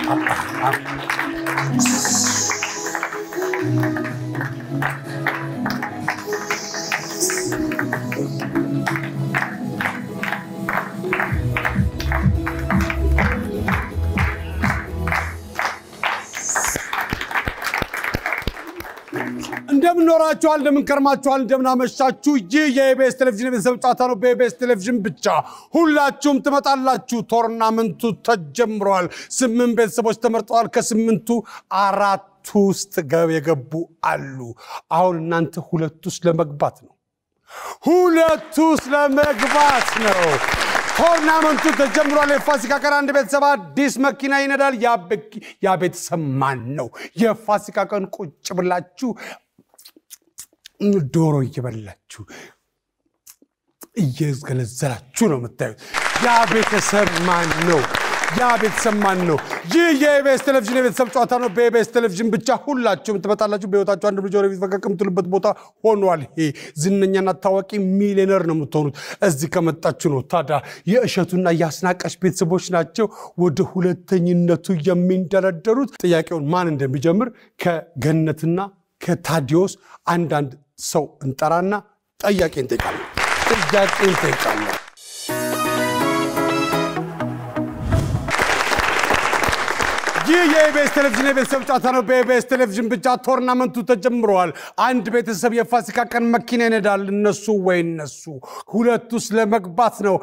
እንደምን ኖራችኋል እንደምን ከርማችኋል እንደምን አመሻችሁ ይህ የኢቢኤስ ቴሌቪዥን ቤተሰብ ጨዋታ ነው በኢቢኤስ ቴሌቪዥን ብቻ ሁላችሁም ትመጣላችሁ ቶርናመንቱ ተጀምሯል 8 ቤተሰቦች ተመርጠዋል ከ8ቱ 4 ውስጥ የገቡ አሉ አሁን እናንተ ሁለት ውስጥ ለመግባት ነው ቶርናመንቱ ተጀምሯል የፋሲካ ቀን አንድ ቤተሰብ አዲስ መኪና ይነዳል ያ ቤተሰብ ማን ነው የፋሲካ ቀን ቁጭ ብላችሁ ዶሮ እየበላችሁ እየዝገለዘላችሁ ነው የምታዩት ያ ቤተሰብ ማን ነው ይህ የኢቢኤስ ቴሌቪዥን የቤተሰብ ጨዋታ ነው በኢቢኤስ ቴሌቪዥን ብቻ ሁላችሁም ትመጣላችሁ በህይወታችሁ አንድ ልጅ ወደፊት ፈቀቅም ትሉበት ቦታ ሆኗል ይሄ ዝነኛና ታዋቂ ሚሊዮነር ነው የምትሆኑት እዚህ ከመጣችሁ ነው ታዲያ የእሸቱና ያስናቀሽ ቤተሰቦች ናቸው ወደ ሁለተኝነቱ የሚንደረደሩት ጥያቄውን ማን እንደሚጀምር ከገነትና ከታዲዮስ አንዳንድ ሰው እንጠራና ጥያቄን እንጠይቃለን ይህ የኢቢኤስ ቴሌቪዥን የቤተሰብ ጨዋታ ነው በኢቢኤስ ቴሌቪዥን ብቻ ቶርናመንቱ ተጀምሯል አንድ ቤተሰብ የፋሲካ ቀን መኪና ይነዳል እነሱ ሁለት ውስጥ ለመግባት ነው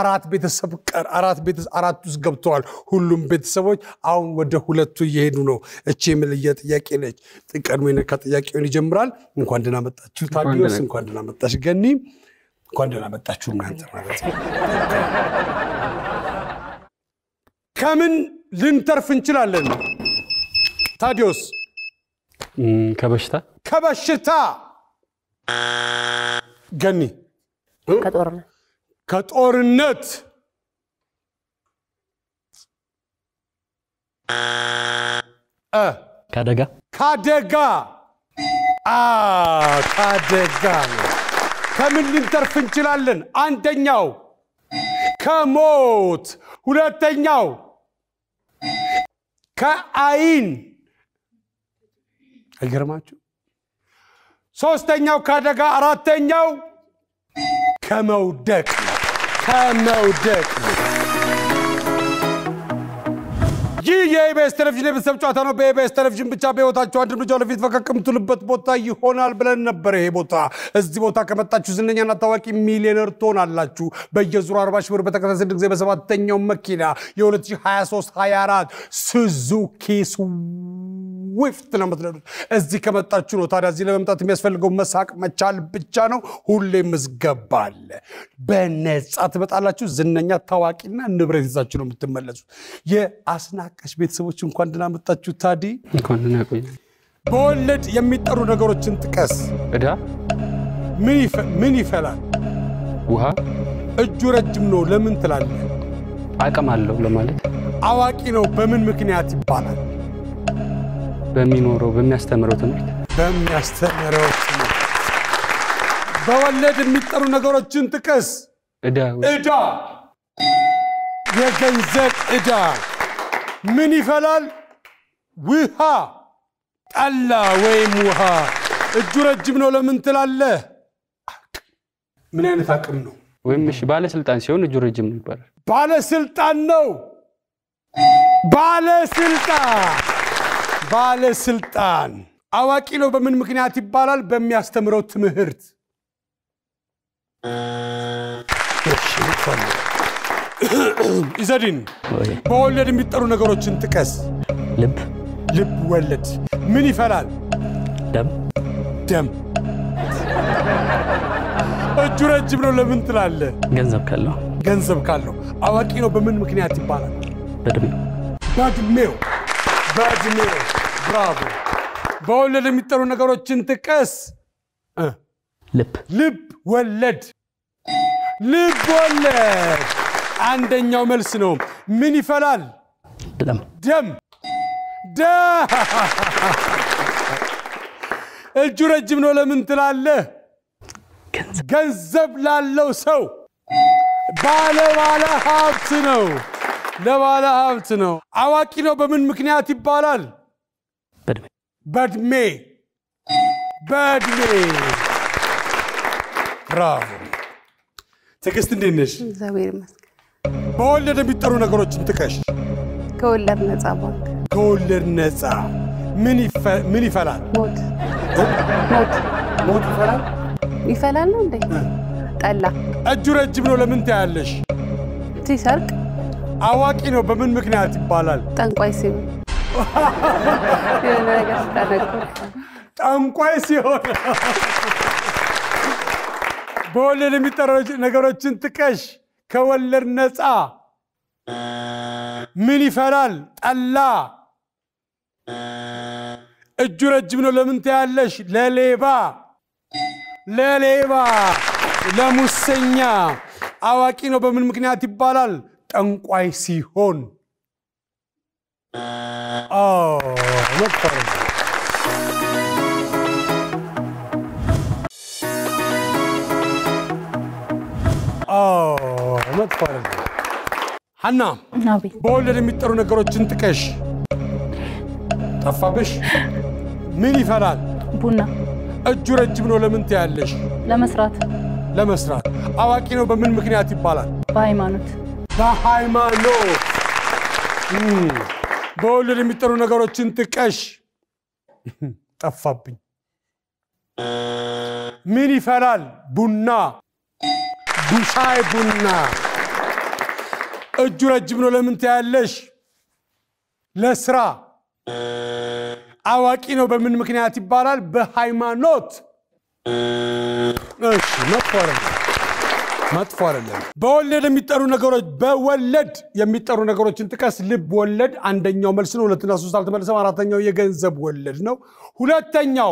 አራት ውስጥ ገብተዋል ሁሉም ቤተሰቦች አሁን ወደ ሁለቱ እየሄዱ ነው እቺ የምልየ ጥያቄ ነች ቀድሞ ከጥያቄውን ይጀምራል እንኳን ደህና መጣችሁ ታዲዮስ እንኳን ደህና መጣሽ ገኒ እንኳን ደህና መጣችሁ እናንተ ማለት ነው ከምን ልንተርፍ እንችላለን ታዲዮስ ከበሽታ ገኒ ከጦርነት ካደጋ ከምን ልንተርፍ እንችላለን አንደኛው ከሞት ሁለተኛው ከአይን አይገርማችሁ ሶስተኛው ካደጋ አራተኛው ከመውደቅ ይህ የኢቢኤስ ቴሌቪዥን የቤተሰብ ጨዋታ ነው በኢቢኤስ ቴሌቪዥን ብቻ በህይወታችሁ አንድ ልጅ ወደፊት ፈቀቅም ትሉበት ቦታ ይሆናል ብለን ነበር ይሄ ቦታ እዚህ ቦታ ከመጣችሁ ዝነኛና ታዋቂ ሚሊዮነር ትሆናላችሁ በየዙሩ 40 ሺህ ብር በተከታታይ ጊዜ በሰባተኛው መኪና የ2023-24 ሱዙኪ ስዊፍት ነው የምትነዱት እዚህ ከመጣችሁ ነው ታዲያ እዚህ ለመምጣት የሚያስፈልገው መሳቅ መቻል ብቻ ነው ሁሌም ምዝገባ አለ በነጻ ትመጣላችሁ ዝነኛ ታዋቂና ንብረት ይዛችሁ ነው የምትመለሱት የአስናቀሽ ቤተሰቦች እንኳን ደህና መጣችሁ ታዲ እንኳን ደህና ቆይ በወለድ የሚጠሩ ነገሮችን ጥቀስ እዳ ምን ይፈላል ውሃ እጁ ረጅም ነው ለምን ትላለህ አቅም አለው ለማለት አዋቂ ነው በምን ምክንያት ይባላል በሚያስተምረው ትምህርት በወለድ የሚጠሩ ነገሮችን ጥቀስ እዳ የገንዘብ እዳ ምን ይፈላል ውሃ ጠላ ወይም ውሃ እጁ ረጅም ነው ለምን ትላለህ ምን አይነት አቅም ነው ወይም እሺ ባለስልጣን ሲሆን እጁ ረጅም ነው ይባላል ባለስልጣን አዋቂ ነው በምን ምክንያት ይባላል በሚያስተምረው ትምህርት ኢዘዲን በወለድ የሚጠሩ ነገሮችን ጥቀስ ልብ ወለድ ምን ይፈላል ደም እጁ ረጅም ነው ለምን ትላለህ ገንዘብ ካለው አዋቂ ነው በምን ምክንያት ይባላል በእድሜው ብራቮ በወለድ የሚጠሩ ነገሮችን ጥቀስ ልብ ወለድ አንደኛው መልስ ነው ምን ይፈላል ደም እጁ ረጅም ነው ለምን ትላለህ ገንዘብ ላለው ሰው ባለ ሀብት ነው ለባለ ሀብት ነው አዋቂ ነው በምን ምክንያት ይባላል በድሜ ብራቮ ትግስት እንዴት ነሽ እግዚአብሔር ይመስገን በወለድ የሚጠሩ ነገሮችን ጥቀሽ ከወለድ ነፃ ባንክ ከወለድ ነፃ ምን ይፈላል ሞት ይፈላል ነው እንዴ ጠላ እጁ ረጅም ነው ለምን ታያለሽ ሲሰርቅ አዋቂ ነው በምን ምክንያት ይባላል ጠንቋይ ሲሆን የነገር ተደረገ ጠንቋይ ሲሆን በወለድ የሚጠሩ ነገሮችን ጥቀሽ ከወለድ ነፃ ምን ይፈላል ጠላ እጁ ረጅም ነው ለምን ታያለሽ ለሌባ ለሙሰኛ አዋቂ ነው በምን ምክንያት ይባላል ጠንቋይ ሲሆን መጥፋት ሐና በወለድ የሚጠሩ ነገሮችን ጥቀሽ ጠፋብሽ ምን ይፈላል ቡና እጁ ረጅም ነው ለምን ታያለሽ ለመስራት አዋቂ ነው በምን ምክንያት ይባላል በሃይማኖት በወለድ የሚጠሩ ነገሮችን ጥቀሽ ጠፋብኝ ምን ይፈላል ቡና ሻይ ቡና እጁ ረጅም ነው ለምን ታያለሽ ለስራ አዋቂ ነው በምን ምክንያት ይባላል በሃይማኖት እሺ መጥፎ አይደለም በወለድ የሚጠሩ ነገሮችን ጥቀስ ልብ ወለድ አንደኛው መልስ ነው ሁለተኛ ሶስት አልተመለሰም አራተኛው የገንዘብ ወለድ ነው ሁለተኛው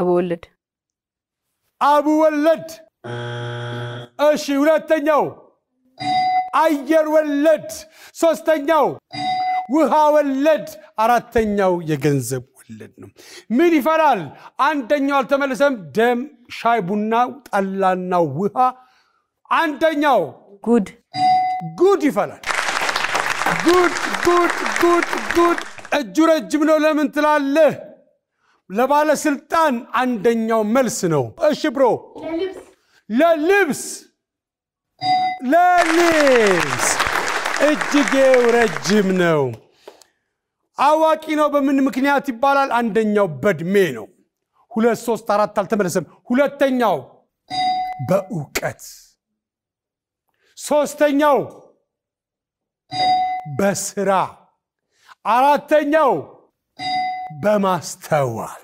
አቡ ወለድ እሺ ሁለተኛው አየር ወለድ ሶስተኛው ውሃ ወለድ አራተኛው የገንዘብ ወለድ ነው ምን ይፈላል አንደኛው አልተመለሰም ደም ሻይ ቡና ጠላና ውሃ አንደኛው ጉድ ይፈላል ጉድ እጁ ረጅም ነው ለምን ትላለህ ለባለ ስልጣን አንደኛው መልስ ነው እሺ ብሮ ለልብስ እጅጌው ረጅም ነው አዋቂ ነው በምን ምክንያት ይባላል አንደኛው በድሜ ነው 2 3 4 አልተመለሰም ሁለተኛው በእውቀት ሶስተኛው በስራ አራተኛው በማስተዋል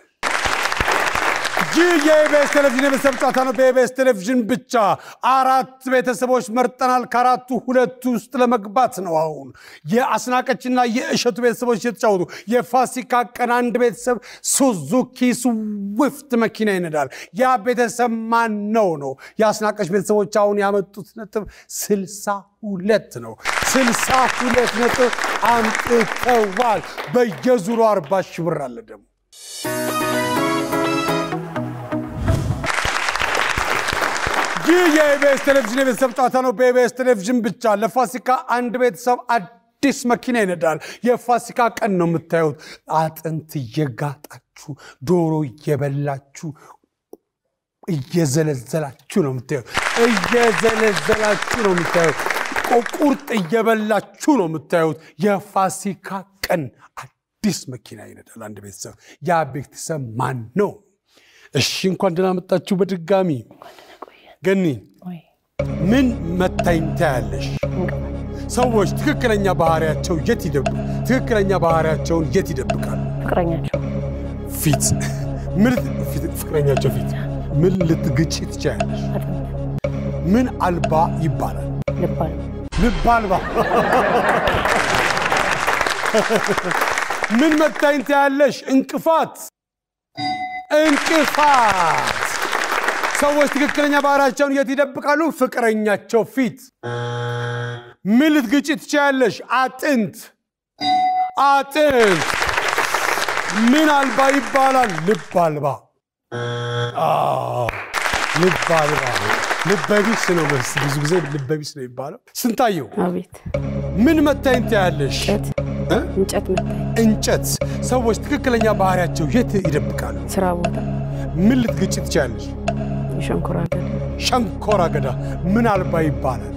የኢቢኤስ ቴሌቪዥን በሰብጫታ ነው በኢቢኤስ ቴሌቪዥን ብቻ አራት ቤተሰቦች መርጠናል ከአራቱ ሁለቱ ውስጥ ለመግባት ነው አሁን የአስናቀችና የእሸቱ ቤተሰቦች የተጫወቱ የፋሲካ ቀን አንድ ቤተሰብ ሱዙኪ ስዊፍት መኪና ይነዳል ያ ቤተሰብ ማን ነው የአስናቀች ቤተሰቦች አሁን ያመጡት ነጥብ 62 ነው 62 ነጥብ አምጥተዋል በየዙሩ 40 ሺህ ብር አለ ደግሞ የኢቢኤስ ቴሌቪዥን ቤተሰብ ጨዋታ ነው በኢቢኤስ ቴሌቪዥን ብቻ ለፋሲካ አንድ ቤተሰብ አዲስ መኪና ይነዳል የፋሲካ ቀን ነው የምታዩት አጥንት እየጋጣችሁ ዶሮ እየበላችሁ እየዘለዘላችሁ ነው የምታዩት ቁርጥ እየበላችሁ ነው የምታዩት የፋሲካ ቀን አዲስ መኪና ይነዳል አንድ ቤተሰብ ያ ቤተሰብ ማን ነው እሺ እንኳን ደህና መጣችሁ በድጋሚ ገኒ ምን መታይንታ ያለሽ ሰዎች ትክክለኛ ባህሪያቸው የት ይደብቃሉ ፍቅረኛቸው ፊት ምን ልትግጭ ትችያለሽ ምን አልባ ይባላል ልብ አልባ ምን መታይንታ ያለሽ እንቅፋት ሰዎች ትክክለኛ ባህሪያቸውን የት ይደብቃሉ ፍቅረኛቸው ፊት ምን ልትግጭ ትችያለሽ አጥንት ምን አልባ ይባላል ልብ አልባ ልበቢስ ነው በስ ብዙ ጊዜ ልበቢስ ነው ይባላል ስንታየው አቤት ምን መታየት ያለሽ እንጨት መታይ እንጨት ሰዎች ትክክለኛ ባህሪያቸው የት ይደብቃሉ ስራ ቦታ ምን ልትግጭ ትችያለሽ ሸንኮራ አገዳ ምን አልባ ይባላል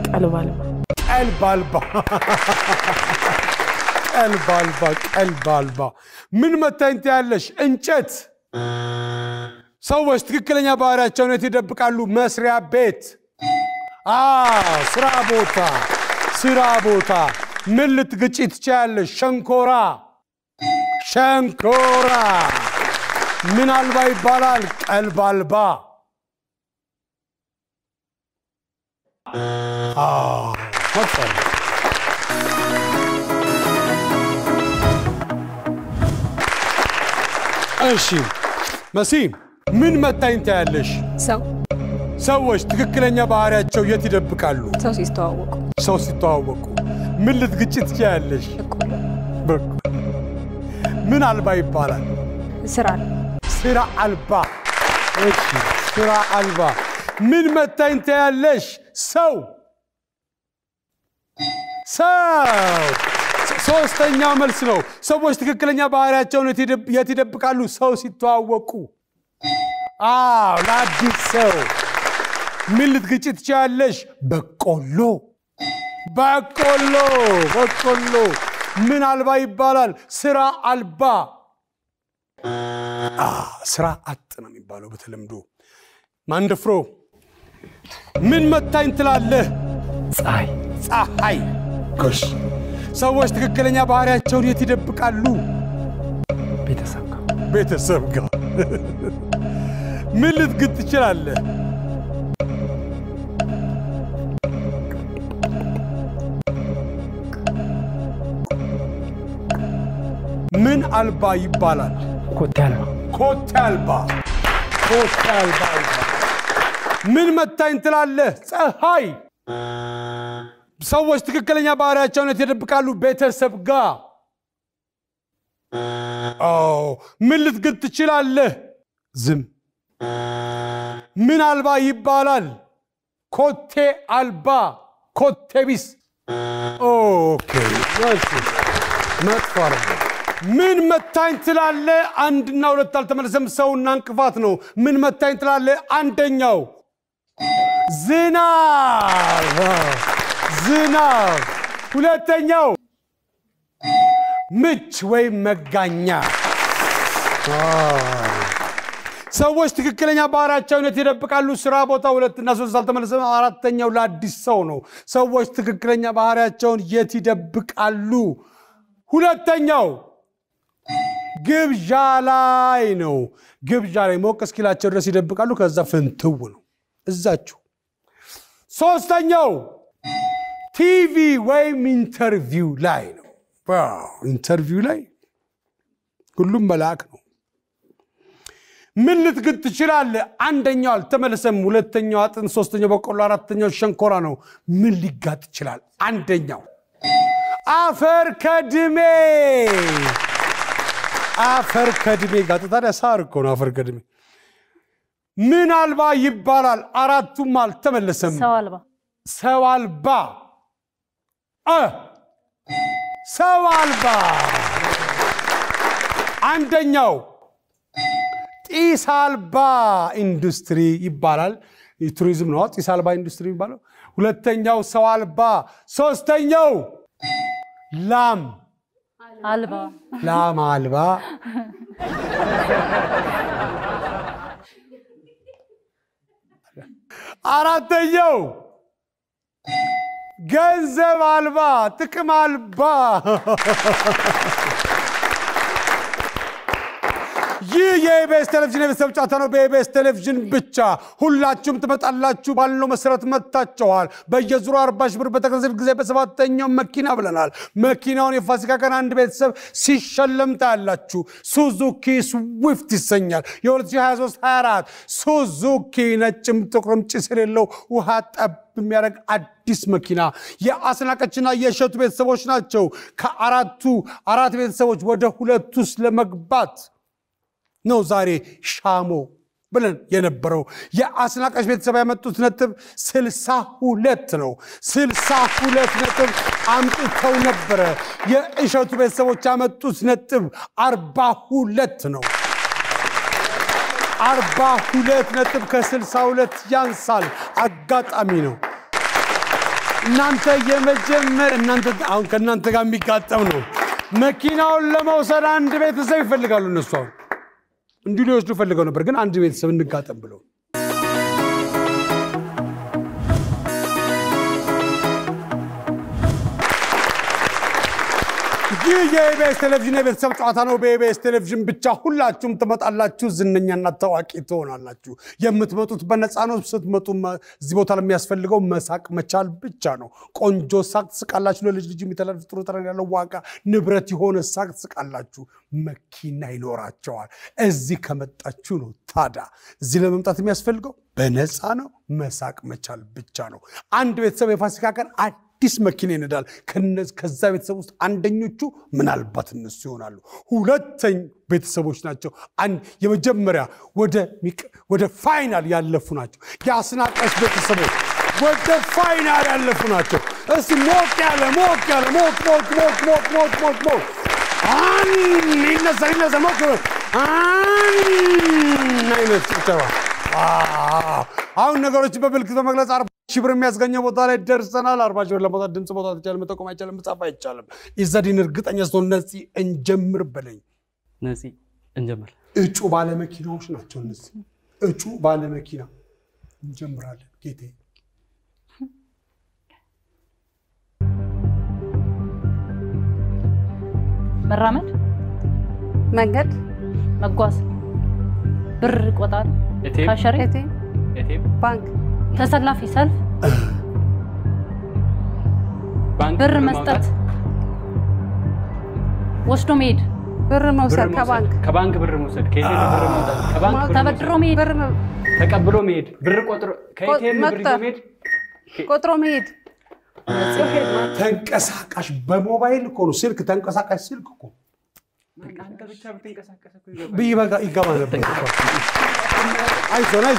ቀልብ አልባ ምን መታየት ያለሽ እንጨት ሰዎች ትክክለኛ ባህሪያቸውን የት ይደብቃሉ መስሪያ ቤት ስራ ቦታ ምን ልትግጭ ትችያለሽ ሸንኮራ ምን አልባ ይባላል ቀልብ አልባ እሺ መሲ ምን መታየት ያለሽ ሰዎች ትክክለኛ ባህሪያቸው የት ይደብቃሉ ሰው ሲተዋወቁ ምን ልትግጭ ትችያለሽ ምን አልባ ይባላል ስራ አልባ እሺ ስራ አልባ ምን መታየት ያለሽ ሰው ሶስተኛው መልስ ነው ሰዎች ትክክለኛ ባህሪያቸውን የት ይደብቃሉ ሰው ሲተዋወቁ ለአዲስ ሰው ምን ልትግጭ ትችያለሽ በቆሎ ምን አልባ ይባላል ስራ አልባ ስራ አጥ ነው የሚባለው በተለምዶ ማንደፍሮ ምን መታኝ ትላለህ ፀሐይ ጎሽ ሰዎች ትክክለኛ ባህሪያቸውን የት ይደብቃሉ ቤተሰብ ጋር ምን ልትግጥ ትችላለህ ምን አልባ ይባላል ኮቴ አልባ ምን መታኝ ትላለህ ፀሐይ ሰዎች ትክክለኛ ባህሪያቸውን የት ይደብቃሉ ቤተሰብ ጋር ምን ልትግጥ ትችላለህ ዝም ምን አልባ ይባላል ኮቴ አልባ ኮቴ ቢስ ኦኬ መጥፋር ምን መታኝ ትላለህ አንድና ሁለት አልተመለሰም ሰውና እንቅፋት ነው ምን መታኝ ትላለህ አንደኛው ዝናብ ሁለተኛው ምች ወይ መጋኛ ሰዎች ትክክለኛ ባህሪያቸውን የት ይደብቃሉ ስራ ቦታ ሁለትና ሶስት አልተመለሰም አራተኛው ለአዲስ ሰው ነው ሰዎች ትክክለኛ ባህሪያቸውን የት ይደብቃሉ ሁለተኛው ግብዣ ላይ ነው ግብዣ ላይ ሞቅ እስኪላቸው ድረስ ይደብቃሉ ከዛ ፍንትው ነው እዛችሁ ሶስተኛው ቲቪ ወይም ኢንተርቪው ላይ ነው ኢንተርቪው ላይ ሁሉም መልአክ ነው ምን ልትግጥ ትችላለህ አንደኛው አልተመለሰም ሁለተኛው አጥን ሶስተኛው በቆሎ አራተኛው ሸንኮራ ነው ምን ሊጋጥ ይችላል አንደኛው አፈር ከድሜ ጋጥ ታዲያ ሳር እኮ ነው አፈር ከድሜ ምን አልባ ይባላል አራቱም አልተመለሰም ሰው አልባ አንደኛው ጢስ አልባ ኢንዱስትሪ ይባላል ቱሪዝም ነው ጢስ አልባ ኢንዱስትሪ ይባላል ሁለተኛው ሰው አልባ ሶስተኛው ላም አልባ አራተኛው ገንዘብ አልባ ጥቅም አልባ ይህ የኢቢኤስ ቴሌቪዥን የቤተሰብ ጨዋታ ነው በኢቢኤስ ቴሌቪዥን ብቻ ሁላችሁም ትመጣላችሁ ባልነው መሰረት መጣችኋል በየዙሩ 40 ሺህ ብር በተከታታይ ጊዜ በሰባተኛው መኪና ብለናል መኪናውን የፋሲካ ቀን አንድ ቤተሰብ ሲሸለም ታያላችሁ ሱዙኪ ስዊፍት ይሰኛል የ2023-24 ሱዙኪ ነጭም ጥቁርም ጭስ የሌለው ውሃ ጠብ የሚያደርግ አዲስ መኪና የአስናቀችና የሸቱ ቤተሰቦች ናቸው ከአራት ቤተሰቦች ወደ ሁለቱ ለመግባት ነው ዛሬ ሻሞ ብለን የነበረው የአስናቀሽ ቤተሰብ ያመጡት ነጥብ 62 ነው 62 ነጥብ አምጥተው ነበር የእሸቱ ቤተሰቦች ያመጡት ነጥብ 42 ነው 42 ነጥብ ከ62 ያንሳል አጋጣሚ ነው እናንተ የመጀመር እናንተ አሁን ከናንተ ጋር የሚጋጠም ነው መኪናውን ለመውሰድ አንድ ቤተሰብ ይፈልጋሉ እነሱ እንዲሁ ሊወስዱ ፈልገው ነበር ግን አንድ ቤተሰብ እንጋጠም ብለው የኢቢኤስ ቴሌቪዥን የቤተሰብ ጨዋታ ነው በኢቢኤስ ቴሌቪዥን ብቻ ሁላችሁም ትመጣላችሁ ዝነኛና ታዋቂ ትሆናላችሁ የምትመጡት በነፃ ነው ስትመጡ እዚህ ቦታ ለሚያስፈልገው መሳቅ መቻል ብቻ ነው ቆንጆ ሳቅ ትስቃላችሁ ለልጅ ልጅ የሚተላለፍ ጥሩ ጠረን ያለው ዋጋ ንብረት የሆነ ሳቅ ትስቃላችሁ መኪና ይኖራቸዋል እዚህ ከመጣችሁ ነው ታዳ እዚህ ለመምጣት የሚያስፈልገው በነፃ ነው መሳቅ መቻል ብቻ ነው አንድ ቤተሰብ የፋሲካ ቀን አዲስ መኪና ይነዳል ከዛ ቤተሰብ ውስጥ አንደኞቹ ምናልባት እነሱ ይሆናሉ ሁለተኛ ቤተሰቦች ናቸው የመጀመሪያ ወደ ፋይናል ያለፉ ናቸው የአስናቀሽ ቤተሰቦች ወደ ፋይናል ያለፉ ናቸው እስቲ ሞቅ ያለ ይነሳ ሞቅ አይነት ጭብጨባ አሁን ነገሮችን በምልክት በመግለጽ 40 ሺህ ብር የሚያስገኘው ቦታ ላይ ደርሰናል 40 ሺህ ብር ለማውጣት ድምጽ ማውጣት ይቻላል መጠቆም አይቻልም መጻፍ አይቻልም ኢዛዲን እርግጠኛ ስትሆን ነፂ እንጀምር በለኝ ነፂ እንጀምር እጩ ባለ መኪናዎች ናቸው እነዚህ እጩ ባለ መኪና እንጀምራለን ጌቴ መራመድ መንገድ መጓዝ ብር ቆጣሪ ካሸሪ ባንክ ተሰላፊ ሰልፍ ብር መስጠት ወስዶ መሄድ ብር መውሰድ ከባንክ ብር መውሰድ ከኤቲኤም ብር መውሰድ ከባንክ ተበድሮ መሄድ ብር ተቀብሎ መሄድ ብር ቆጥሮ ከኤቲኤም ብር መሄድ ቆጥሮ መሄድ ተንቀሳቃሽ በሞባይል እኮ ነው ስልክ ተንቀሳቃሽ ስልክ እኮ አንተ ብቻ ብትንቀሳቀስ እኮ ቢበጋ ይገባ ነበር አይዞህ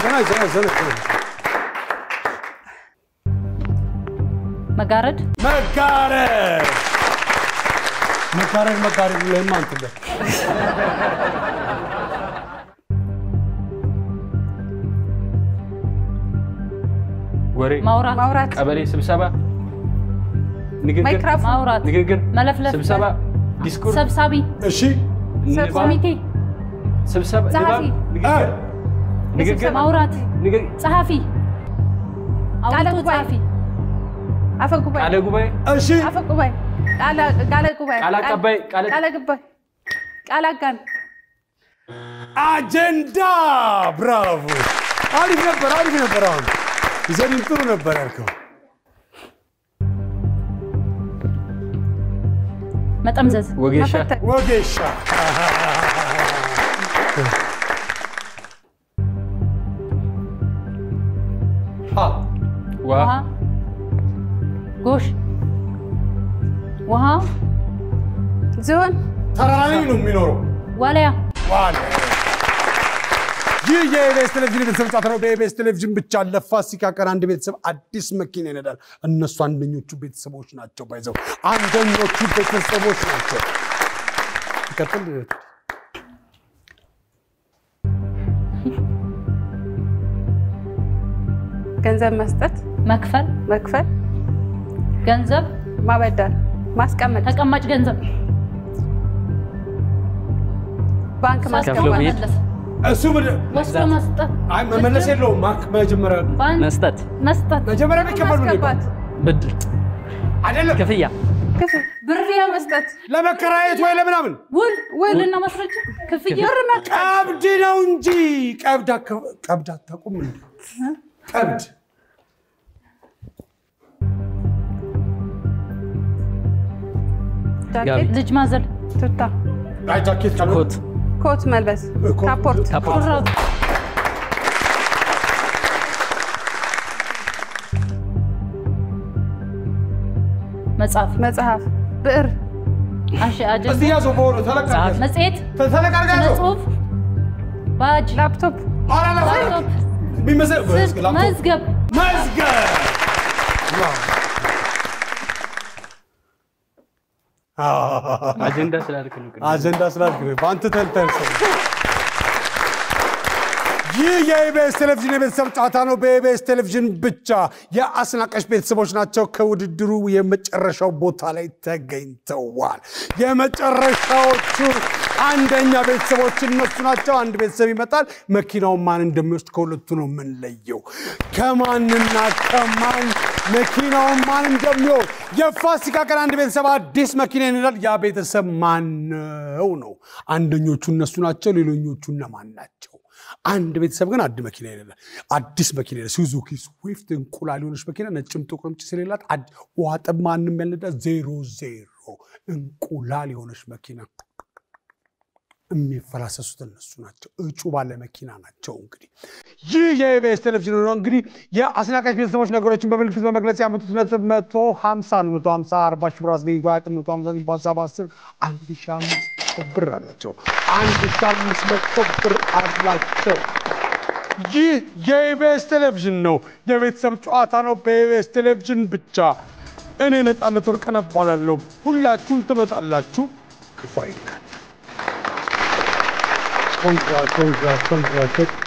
መጋረድ ለማንተ ወሬ ማውራት ቀበሌ ስብሰባ ንግግር መለፍለፍ ስብሰባ ዲስኩር ሰብሳቢ እሺ ኮሚቴ ስብሰባ ንግግር ማውራት ጸሐፊ ቃለ ጉባኤ ቃለ ጉባኤ እሺ ቃለ ጉባኤ ቃለ አጋን አጀንዳ ብራቮ አሪፍ ነበር አሁን ይዘን ጥሩ ነበር ያልከው መጠምዘዝ ወጌሻ ውሃ ጎሽ ውሃ ዞን ተራራ ላይ ነው የሚኖረው ዋልያ ይህ የኢቢኤስ ቴሌቪዥን ቤተሰብ ጨዋታ ነው በኢቢኤስ ቴሌቪዥን ብቻ ለፋሲካ ቀን አንድ ቤተሰብ አዲስ መኪና ይነዳል እነሱ አንደኞቹ ቤተሰቦች ናቸው ባይዘው አንደኞቹ ቤተሰቦች ናቸው ይቀጥል ገንዘብ መስጠት መክፈል ገንዘብ ማበደር ማስቀመጥ ተቀማጭ ገንዘብ ባንክ ማስቀመጥ እሱ ወስዶ መስጠት አይ መመለስ የለውም መጀመሪያ መስጠት መጀመሪያ ቢከፈሉ ብድር አይደለም ክፍያ ብርያ መስጠት ለመከራየት ወይ ለምናምን ውልና ማስረጃ ክፍያ ቀብድ ነው እንጂ ቀብድ አታውቁም እንዴ ቀብድ ልጅ ማዘል ቱታ ጃኬት ኮት መልበስ ካፖርት መጽሐፍ ብዕር እዚህ ያዘው በሆነ ተለቃ መጽሔት ተለቃ ጽሑፍ ባጅ ላፕቶፕ መዝገብ አጀንዳ ስላልክ ነው ባንተ ተልተልሰ የኢቢኤስ ቴሌቪዥን የቤተሰብ ጨዋታ ነው በኢቢኤስ ቴሌቪዥን ብቻ የአስናቀሽ ቤተሰቦች ናቸው ከውድድሩ የመጨረሻው ቦታ ላይ ተገኝተዋል የመጨረሻዎቹ አንደኛ ቤተሰቦች እነሱ ናቸው አንድ ቤተሰብ ይመጣል መኪናው ማን እንደሚወስድ ከሁለቱ ነው የምንለየው ከማንና ከማን መኪናው ማን እንደሚወስድ የፋሲካ ቀን አንድ ቤተሰብ አዲስ መኪና ይነዳል ያ ቤተሰብ ማን ነው አንደኞቹ እነሱ ናቸው ሌሎኞቹ እነማን ናቸው አንድ ቤተሰብ ግን አዲስ መኪና ሱዙኪ ስዊፍት እንቁላል የሆነች መኪና ነጭም ጥቁርም ስለሌላት ዋጠብ ማንንም ያልነዳ 00 እንቁላል የሆነች መኪና የሚፈላሰሱት እነሱ ናቸው እጩ ባለ መኪና ናቸው እንግዲህ ይህ የኢቢኤስ ቴሌቪዥን ነው እንግዲህ የአስናቀሽ ቤተሰቦች ነገሮችን በምልክት በመግለጽ ያመጡት 150 40 ሺህ ብር አስገኝ 150 ብር አላቸው 1500 ብር አላቸው ይህ የኢቢኤስ ቴሌቪዥን ነው የቤተሰብ ጨዋታ ነው በኢቢኤስ ቴሌቪዥን ብቻ እኔ ነፃነት ወርቅነህ እባላለሁ ሁላችሁም ትመጣላችሁ ክፉ አይንካችሁ Congrats.